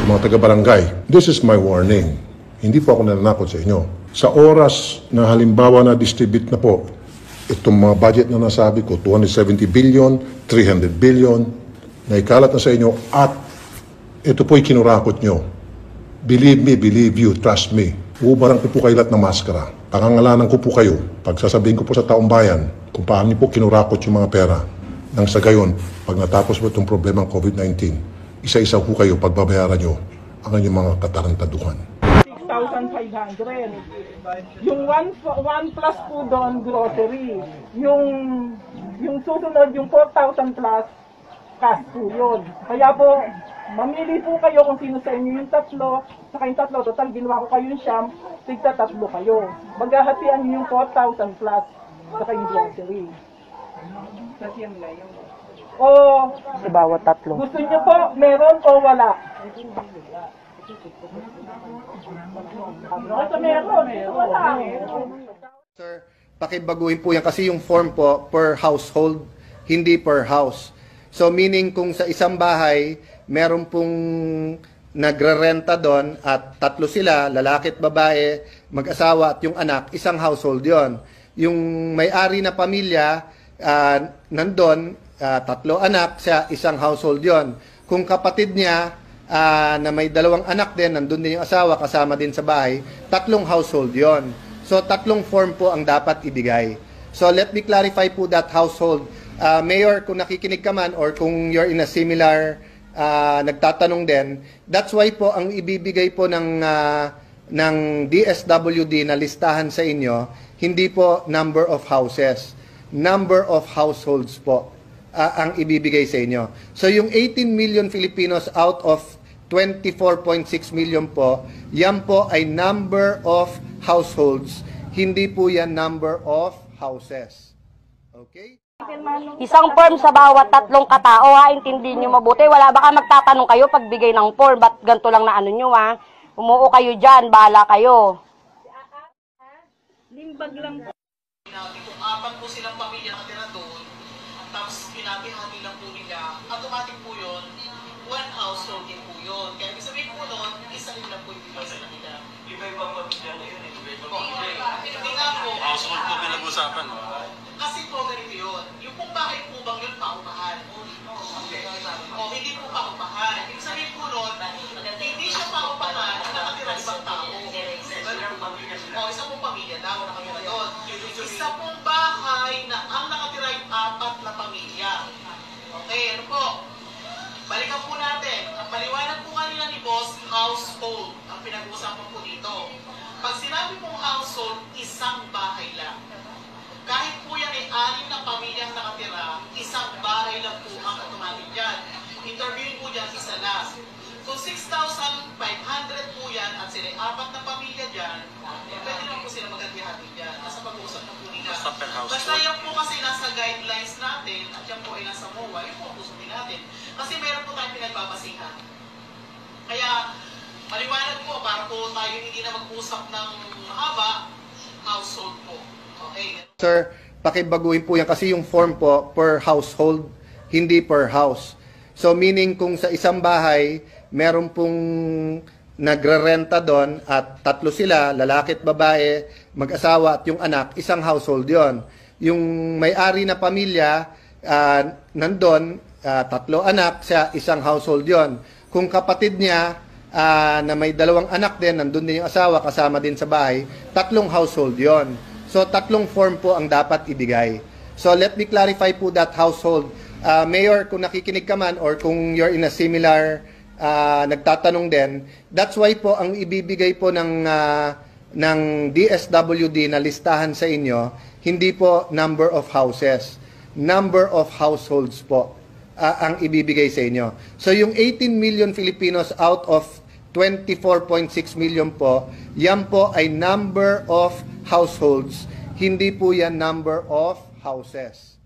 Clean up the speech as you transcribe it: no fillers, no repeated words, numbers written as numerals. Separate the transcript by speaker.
Speaker 1: mga taga-barangay, this is my warning. Hindi po ako nananakot sa inyo. Sa oras na halimbawa na distribute na po itong mga budget na nasabi ko, 270 billion, 300 billion, na ikalat na sa inyo at ito po'y kinurakot nyo. Believe me, believe you, trust me. Ubarang ko po kayo lahat ng maskara. Pangangalanan ko po kayo. Pagsasabihin ko po sa taong bayan kung paano po kinurakot yung mga pera. Nang sa gayon, pag natapos po itong problema ng COVID-19, isa-isa po kayo pagbabayaran nyo ang inyong mga katarantaduhan.
Speaker 2: 6,500. Yung 1 plus po doon, grocery. Yung susunod, yung 4,000 plus, cash po yun. Kaya po, mamili po kayo kung sino sa inyo yung tatlo, saka yung tatlo, total ginawa ko kayo yung siyam, tigta tatlo kayo. Maghahatian nyo yung 4,000 plus, saka yung grocery. O,
Speaker 3: Sa bawat tatlo.
Speaker 2: gusto nyo po, meron o wala? Basta meron, wala.
Speaker 4: Sir, pakibaguhin po yan kasi yung form po per household, hindi per house. So meaning kung sa isang bahay, meron pong nagrerenta doon at tatlo sila, lalaki at babae, mag-asawa at yung anak, isang household yon. Yung may-ari na pamilya, nandun, tatlo anak, sa isang household yon. Kung kapatid niya, na may dalawang anak din, nandun din yung asawa, kasama din sa bahay, tatlong household yon. So tatlong form po ang dapat ibigay. So let me clarify po that household. Mayor, kung nakikinig ka man or kung you're in a similar nagtatanong din, that's why po ang ibibigay po ng DSWD na listahan sa inyo, hindi po number of houses, number of households po ang ibibigay sa inyo. So yung 18 million Filipinos out of 24.6 million po, yan po ay number of households, hindi po yan number of houses. Okay?
Speaker 3: Isang form sa bawat tatlong katao, ha? Intindihin nyo mabuti. Wala baka magtatanong kayo pagbigay ng form. Ba't ganito lang na ano nyo, ha? Umuo kayo dyan, bahala kayo.
Speaker 2: Limbag lang po.
Speaker 5: Kung apat po silang pamilya nakatira doon, tapos pinabihati lang po nila, automatic po yun, one household din po yun. Kaya ibig sabihin po nun, isa rin lang po yung bigay sa kanila.
Speaker 6: Iba-ibang pamilya na yun, iba-ibang pamilya.
Speaker 5: Hindi nga po.
Speaker 6: Household po pinag-usapan.
Speaker 5: Kasi po ganito yun. Yung pong bahay po bang yun, paupahan. O, hindi po paupahan. Ibig sabihin po nun, hindi siya paupahan, nakatira ibang tao. O, isa pong pamilya daw nakatira doon. Isa pong bahay na ang nakatira yung apat na pamilya. Okay, ano po? Balikan po natin. Ang maliwanag po kanina ni Boss, household ang pinag-uusapan po dito. Pag sinabi pong household, isang bahay lang. Kahit po yan ay 6 na pamilyang nakatira, isang bahay lang po ang automatic dyan. Interviewin po dyan, isa lang. Kung 6,500 po yan at sila 4 na pamilya dyan, pwede naman po sila mag-hati dyan. Nasa pag-uusap na po nila. Basta yan po kasi nasa guidelines natin at yan po ay nasa MOA, yun po ang usapin natin. Kasi meron po tayong pinagbabasihan. Kaya, maliwanag po, para po tayo hindi na mag-usap ng haba, household po. Okay.
Speaker 4: Sir, pakibaguhin po yan kasi yung form po per household, hindi per house. So meaning kung sa isang bahay, meron pong nagrerenta doon at tatlo sila, lalaki at babae, mag-asawa at yung anak, isang household yon. Yung may-ari na pamilya, nandun, tatlo anak, sa isang household yon. Kung kapatid niya, na may dalawang anak din, nandun din yung asawa, kasama din sa bahay, tatlong household yon. So tatlong form po ang dapat ibigay. So let me clarify po that household. Mayor, kung nakikinig ka man or kung you're in a similar nagtatanong din, that's why po ang ibibigay po ng DSWD na listahan sa inyo, hindi po number of houses, number of households po ang ibibigay sa inyo. So yung 18 million Filipinos out of 24.6 million po, yan po ay number of households, hindi po yan number of houses.